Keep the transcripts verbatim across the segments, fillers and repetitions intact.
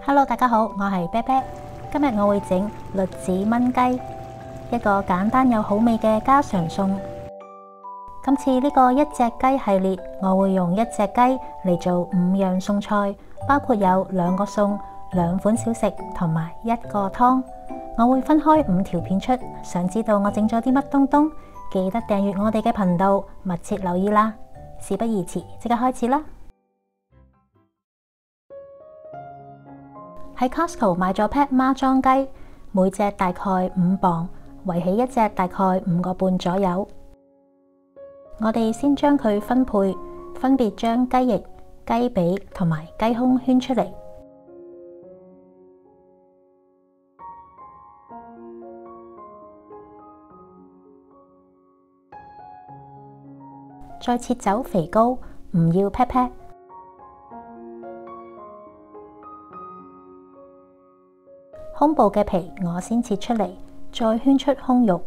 Hello， 大家好，我係啤啤。今日我會整栗子炆雞，一個簡單又好味嘅家常餸。今次呢個一隻雞系列，我會用一隻雞嚟做五樣餸菜，包括有兩個餸、兩款小食同埋一個湯。我會分開五條片出，想知道我整咗啲乜東東，記得訂閱我哋嘅頻道，密切留意啦。事不宜遲，即刻開始啦！喺 Costco 買咗 pack 孖裝雞，每隻大概五磅，圍起一隻大概五個半左右。我哋先將佢分配，分別將雞翼、雞髀同埋雞胸圈出嚟，再切走肥膏，唔要 pat pat。胸部嘅皮我先切出嚟，再圈出胸肉。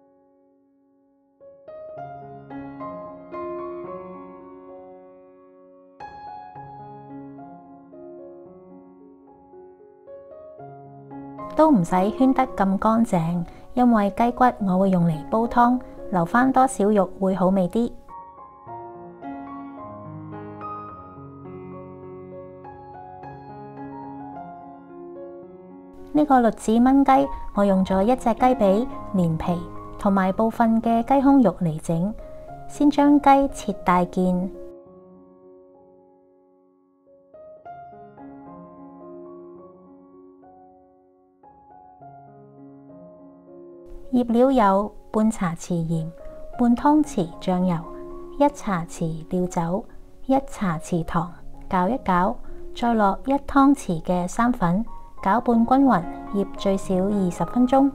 都唔使圈得咁乾淨，因為雞骨我會用嚟煲湯，留返多少肉會好味啲。呢個栗子炆雞，我用咗一隻雞髀、連皮同埋部分嘅雞胸肉嚟整。先將雞切大件，醃料有半茶匙鹽、半湯匙醬油、一茶匙料酒、一茶匙糖，攪一攪，再落一湯匙嘅生粉。攪拌均勻，醃最少二十分鐘。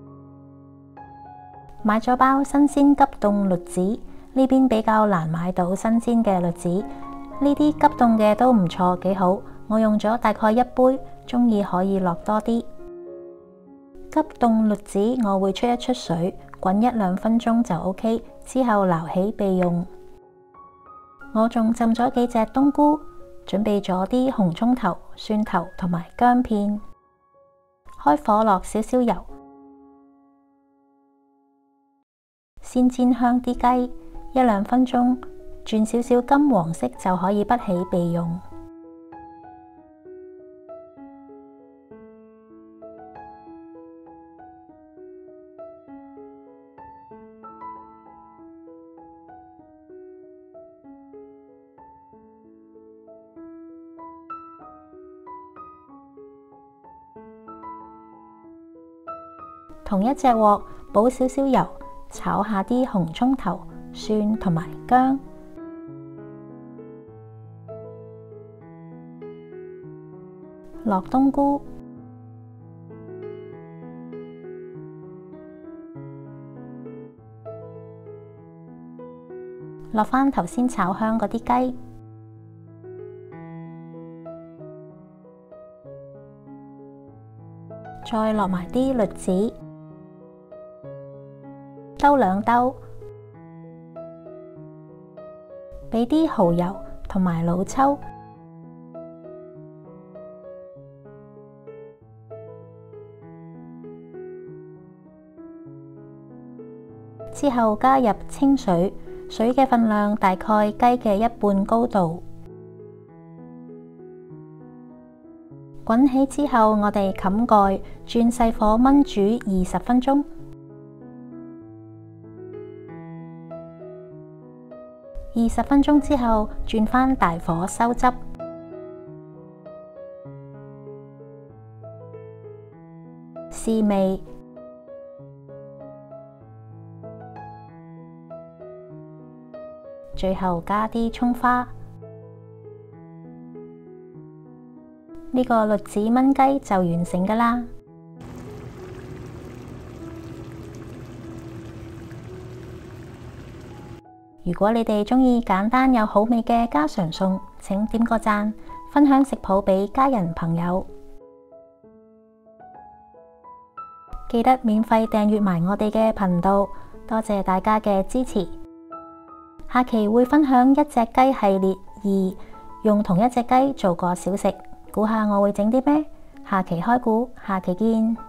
買咗包新鮮急凍栗子，呢邊比較難買到新鮮嘅栗子，呢啲急凍嘅都唔錯，幾好。我用咗大概一杯，鍾意可以落多啲。急凍栗子我會出一出水，滾一兩分鐘就 OK， 之後撈起備用。我仲浸咗幾隻冬菇。準備咗啲紅蔥頭、蒜頭同埋薑片，開火落少少油，先煎香啲雞，一兩分鐘，轉少少金黃色就可以畢起備用。同一隻鑊，補少少油，炒下啲紅蔥頭、蒜同埋薑，落冬菇，落返頭先炒香嗰啲雞，再落埋啲栗子。兜兩兜，俾啲蠔油同埋老抽，之後加入清水，水嘅份量大概雞嘅一半高度。滾起之後，我哋冚蓋，轉細火炆煮二十分鐘。二十分鐘之後，轉返大火收汁，試味，最後加啲蔥花。呢個栗子炆雞就完成㗎喇。如果你哋鍾意簡單又好味嘅家常餸，請點個讚，分享食譜俾家人朋友。記得免費訂閱埋我哋嘅頻道，多謝大家嘅支持。下期會分享一隻雞系列二，用同一隻雞做個小食， 估下我會整啲咩？下期開估，下期見。